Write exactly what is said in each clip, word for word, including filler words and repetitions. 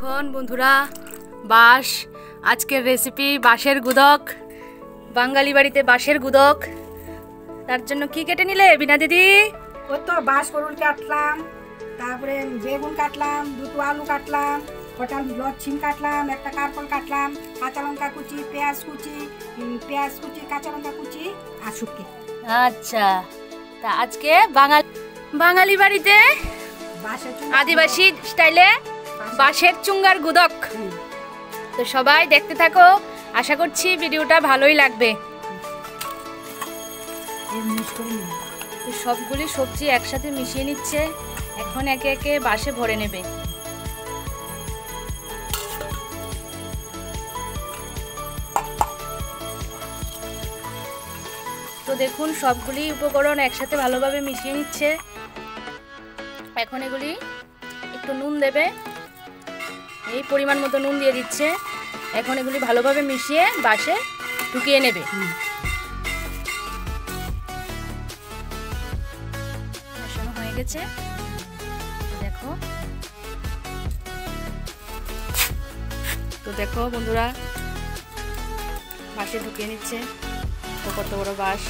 দেখুন বন্ধুরা, বাঁশ আজকের রেসিপি বাঁশের গুদক। বাঙালি বাড়িতে বাঁশের গুদক। তার জন্য কি কেটে নিলে বিনা দিদি? ওই তো বাঁশ করুল কাটলাম, তারপরে বেগুন কাটলাম, দুটো আলু কাটলাম, কটা লচ্ছিম কাটলাম, একটা কারকল কাটলাম, কাঁচা লঙ্কা কুচি, পেঁয়াজ কুচি, পেঁয়াজ কুচি, কাঁচা লঙ্কা কুচি আর শুটকি। আচ্ছা, তা আজকে বাঙালি বাঙালি বাড়িতে আদিবাসী স্টাইলে বাঁশের চুঙ্গার গুদক। তো সবাই দেখতে থাকো, আশা করছি ভিডিওটা ভালোই লাগবে। তো সবগুলি সবজি একসাথে মিশিয়ে নিচ্ছে, এখন একে একে বাঁশে ভরে নেবে। তো দেখুন সবগুলি উপকরণ একসাথে ভালোভাবে মিশিয়ে নিচ্ছে। এখন এগুলি একটু নুন দেবে, এই পরিমাণ মতো নুন দিয়ে দিচ্ছে। এখন এগুলি ভালোভাবে মিশিয়ে বাঁশে ঢুকিয়ে নেবে। মেশানো হয়ে গেছে, দেখো। তো দেখো বন্ধুরা, বাঁশে ঢুকিয়ে নিচ্ছে। তো কত বড় বাঁশ!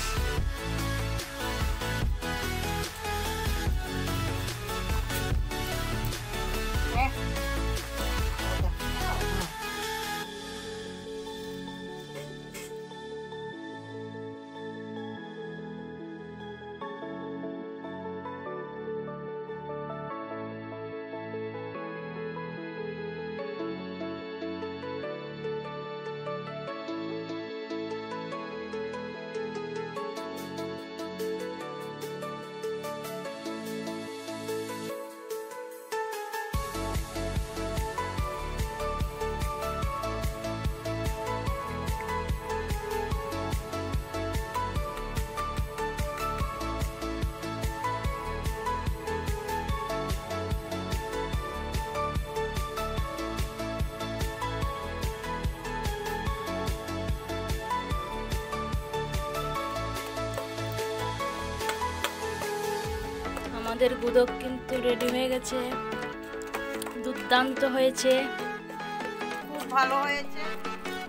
আমাদের গুদক কিন্তু রেডি হয়ে গেছে, দুর্দান্ত হয়েছে, খুব ভালো হয়েছে।